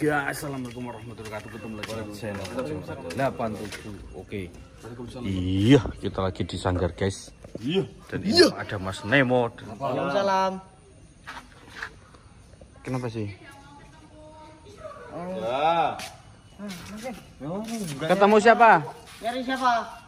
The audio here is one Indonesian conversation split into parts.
guys, assalamualaikum warahmatullahi wabarakatuh. Ketemu lagi di channel 87. Oke. Iya, kita lagi di Sanggar guys. Iya. Dan ini ada Mas Nemo. Waalaikumsalam. Kenapa sih? Ya. Ketemu siapa? Nyari siapa?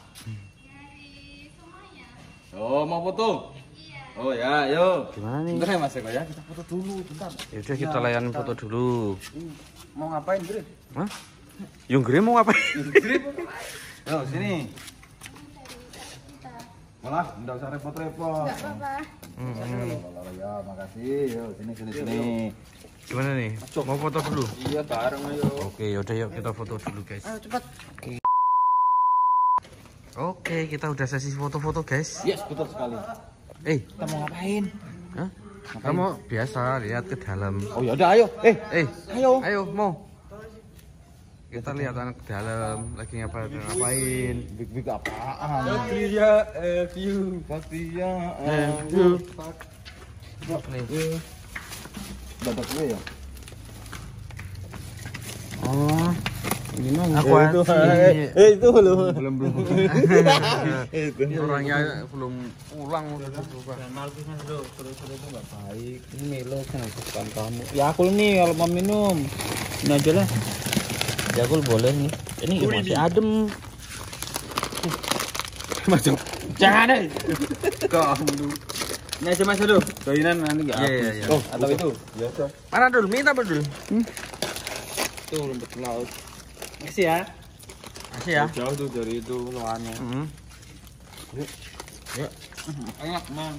Oh, mau foto? Oh ya, yuk. Gimana nih? Bentar ya Mas Eko ya, kita foto dulu, bentar. Yaudah kita layanin foto dulu. Mau ngapain, Bre? Hah? Yung Gre mau ngapain? Yo, sini. Malah, enggak usah repot-repot. Enggak apa-apa. Ya, makasih. Yo, sini. Gimana nih? Mau foto dulu? Iya, bareng ayo. Oke, yaudah yuk kita foto dulu guys. Ayo cepat. Oke, kita udah sesi foto-foto guys. Yes, betul sekali. Kita mau ngapain? Hah? Kamu biasa lihat ke dalam. Oh ya udah, ayo. Ayo. Ayo mau. Kita lihat anak ke dalam lagi ngapain. Big apaan? Faktia view. Faktia view. Nih. Dapat gue ya? Oh, ini mah aku itu belum. Ini orangnya belum pulang. Terus itu nggak baik. Ini Milo kan kesukaan kamu. Ya aku nih kalau mau minum. Ini aja lah. Jakul boleh nih. Ini masih adem. Macam. Jangan deh. Kamu. Ini aja Mas dulu. Doinan nanti enggak habis. Iya. Oh, atau itu? Ya udah. Mana dulu? Minta apa dulu? Tuh rumput laut. Makasih ya. Masih ya. Jauh tuh dari itu loannya. Ya. Enak, Mang.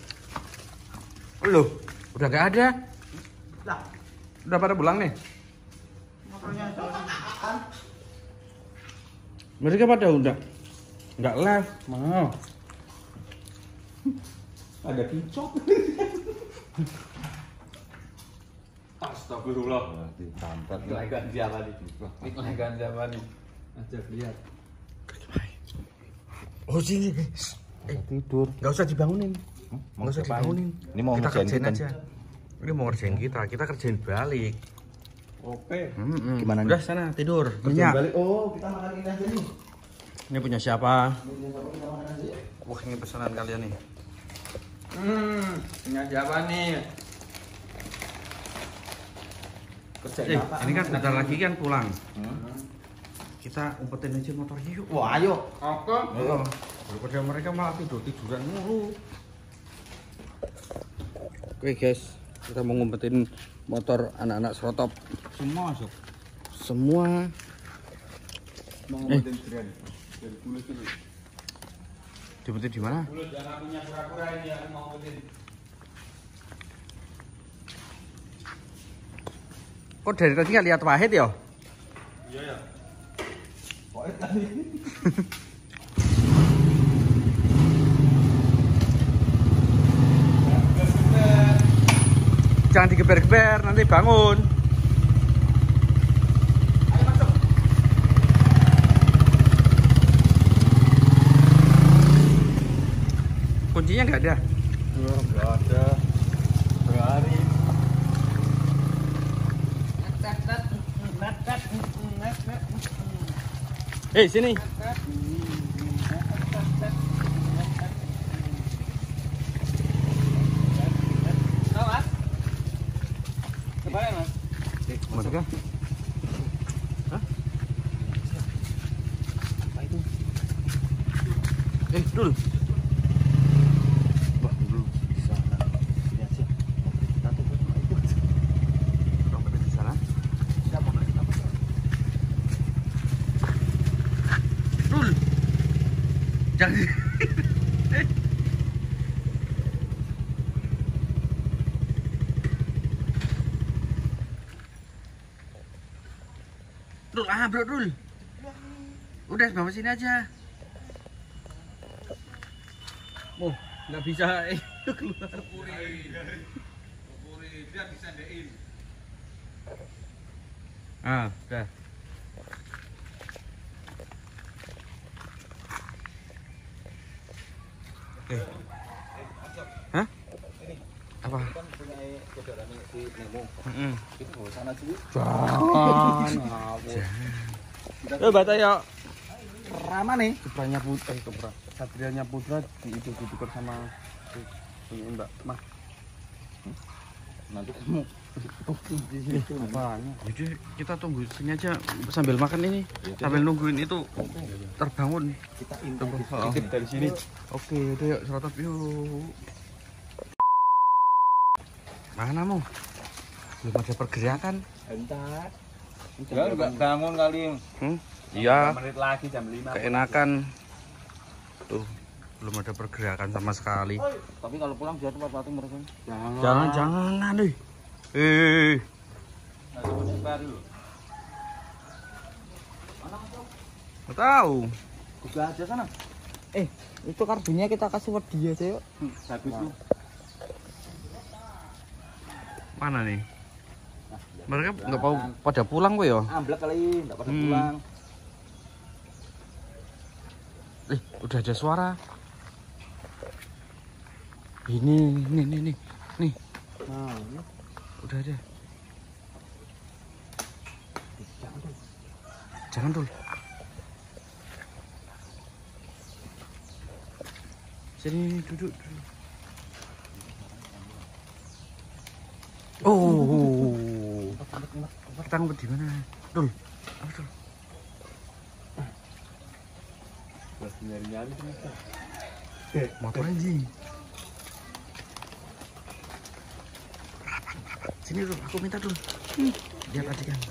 Loh, udah gak ada. Udah pada pulang nih. Mereka pada udah nggak live, mau. Ada kicok. Astagfirullah. Ditampat. Iklan siapa nih? Iklan siapa nih? Ajak lihat. Oh sini. Tidur. Nggak usah dibangunin. Nggak usah dibangunin. Ini mau kita ngerjain kerjain kita. aja. Ini mau ngerjain kita. Kita kerjain balik. Oke. Gimana? Udah sana tidur. Minyak. Balik. Oh, kita makan ini aja nih. Ini punya siapa? Kita makan aja. Wah ini pesanan kalian nih. Punya siapa nih? Kerjain apa? Ini kan bentar lagi kan pulang. Kita umpetin aja motornya yuk. Wah, ayo. Oke. Oh, daripada mereka malah tiduran mulu. Oke guys, kita mau ngumpetin motor anak-anak serotop. Semua masuk. Semua. Mau ngomongin brand. Dari kulit itu. Diumpetin di mana? Kulit jangan punya pura-pura ini yang mau ngomongin. Kok dari tadi nggak lihat Wahid ya? Iya ya. Wahid tadi. Jangan digeber-geber, nanti bangun. Ayo masuk. Kuncinya nggak ada. Nggak ada. Berhari. Sini. Kemarin Mas. Masuk ya? Hah? Apa itu? Dul. Wah, dulu di sana. Ini aja. Kita tutup itu. Dompetnya di sana. Siapa? Dul. Jangan. Dul, bro Dul. Udah bawa sini aja. Oh, nggak bisa keluar. Puri dia bisa dein. Udah. Hah? Apa? Jangan. Baca ya. Rama nih. Kiprahnya Putra, Satrianya Putra ditukar sama Mbak Mah. Nanti kamu apanya? Jadi kita tunggu sini aja sambil makan ini, sambil nungguin itu terbangun. kita intip dari sini. Oke, udah yuk serotop yuk. Mana mau? Belum ada pergerakan. Bentar. Ya enggak bangun kali. Iya. Menit lagi jam 5. Keenakan. Tuh, belum ada pergerakan sama sekali. Tapi kalau pulang dia tepat waktu mereka. Jangan deh. Nggak tahu. Udah aja sana. Itu kardusnya kita kasih buat dia aja yuk. Bagus tuh. Mana nih? Mereka nggak mau pada pulang kok ya? Amblek kali, enggak pada pulang. Udah ada suara. Ini. Nih. Nah, ini Udah ada. Jangan dulu. Sini duduk. Oh. Kita ngumpet di mana? Dul. Apa dul? nyari-nyari ternyata. Motor anjing. Sini dulu, aku minta dulu. Lihat tadi kan.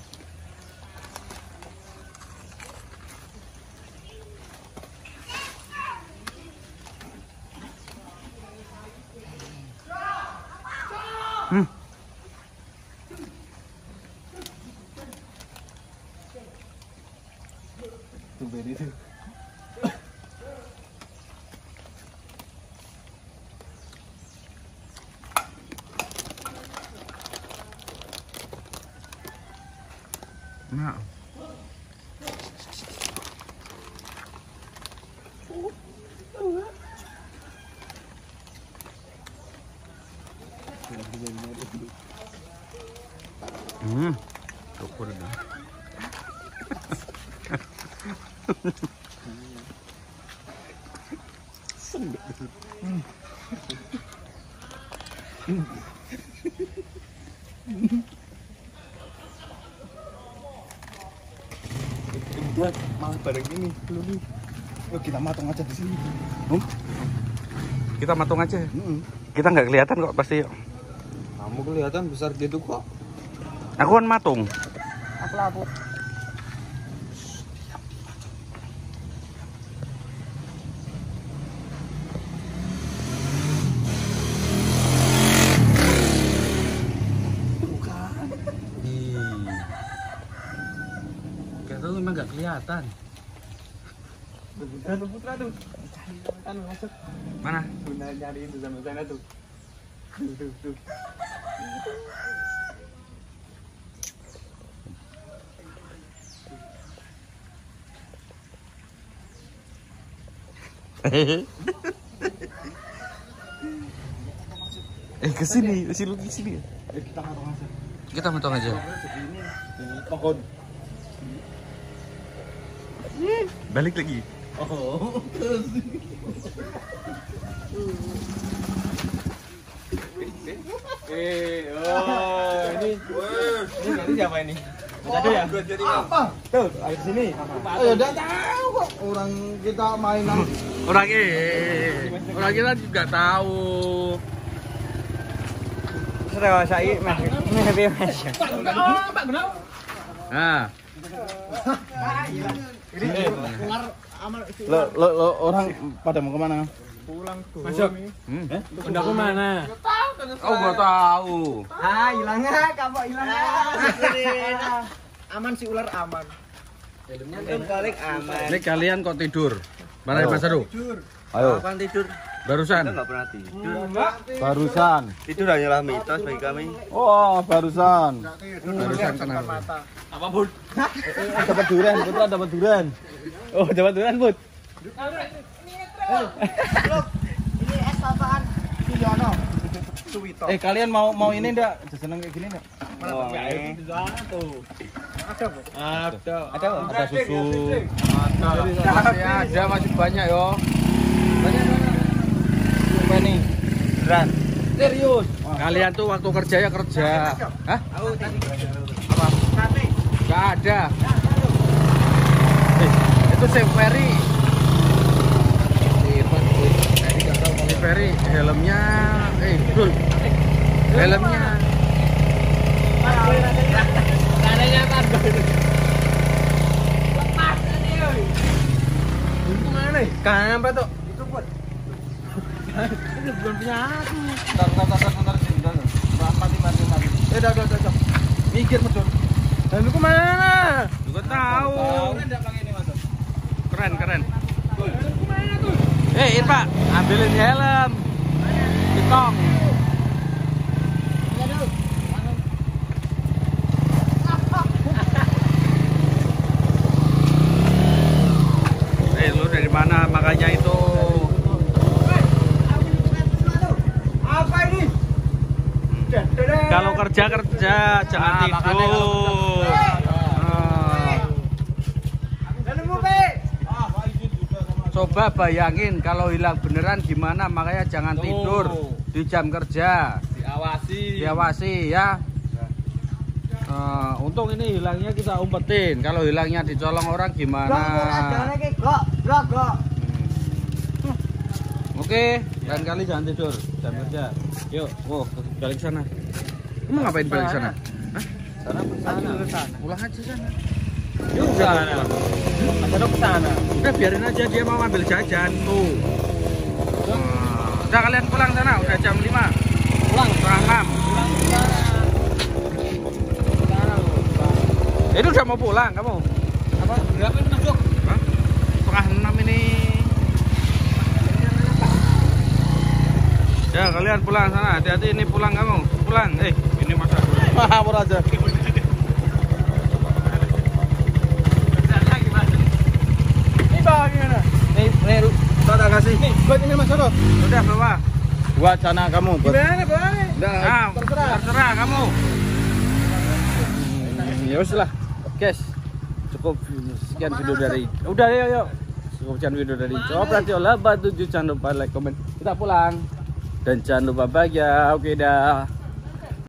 Tumben itu. Nah. Syukur dah. Udah malah bareng ini dulu nih. Yuk kita matung aja di sini. Kita matung aja. Kita nggak kelihatan kok pasti. Kamu kelihatan besar gitu kok. Aku kan matung. Aku lapor. Kata memang nggak kelihatan. Putra tuh. Kan masuk. Mana? Guna nyari itu sama sana tuh. Tuh. Kesini aja. Kita matung aja. Kita matung aja. Segini di pohon. Balik lagi. Oh. Ini siapa ini? Ada ya? Apa? Tuh, ayo sini. Ayo udah tahu kok orang kita mainan. Orang kita juga tahu. Sudah saya Mas. Nah, Lo orang pada mau kemana? Pulang tuh. Masuk. Udah ke mana? oh nggak tahu. Hilangnya kapok hilangnya. Aman si ular aman. Belum balik aman. Ini kalian kok tidur? Mana Mas Aduh? Ayo. Kapan tidur? Barusan. Nggak pernah tidur. Barusan. Tidur hanyalah mitos bagi kami. Oh, barusan. Barusan kenapa? Apa bun? Dapat durian, Putra dapat durian. Oh, dapat durian bun. Ini es apaan? Yono. Kalian mau ini enggak? Seneng kayak gini enggak? Ada susu. Masih banyak yo. Banyak. Apa nih? Beneran. Serius. Kalian tuh waktu kerja ya kerja. Hah? Apa? Enggak ada. Itu Chef Ferry. Ferry helmnya Dul. Helmnya. Kanannya tambah. Lepas tadi, oi. Itu mana? Kanan apa tuh? Itu buat. Ini bukan punya aku. Bentar sini. Mati. Udah. Mikir betul. Lalu kemana? Juga tahu. Keren. Pak, ambilin helm. Ditong. Lu dari mana? Makanya itu. Apa ini? Kalau kerja, jangan tidur. Coba bayangin kalau hilang beneran gimana, makanya jangan tidur di jam kerja. Diawasi ya. Untung ini hilangnya kita umpetin. Kalau hilangnya dicolong orang gimana? Oke, lain kali jangan tidur jam kerja. Yuk, balik sana. Kamu ngapain balik sana? Hah? Sana. Pulang aja sana. Yuk, sana. Sana. Udah biarin aja, dia mau ambil jajan tuh. Udah kalian pulang sana, udah jam 5. Pulang setengah 6. Itu udah mau pulang kamu? Apa? Berapa ini masuk? Hah? Setengah 6 ini. Ya kalian pulang sana, hati-hati ini pulang kamu. Pulang. Ini masa. Ngawur aja. Nih, tak kasih. Nih, buat ini Mas Soto. Udah bawa. Buat sana kamu. Gimana, Bang? Terserah kamu. Ya wis lah. Guys, cukup sekian video dari. Udah yuk. Cukup sekian video dari Coba 7, jangan lupa like, komen. Kita pulang. Dan jangan lupa bahagia. Oke dah.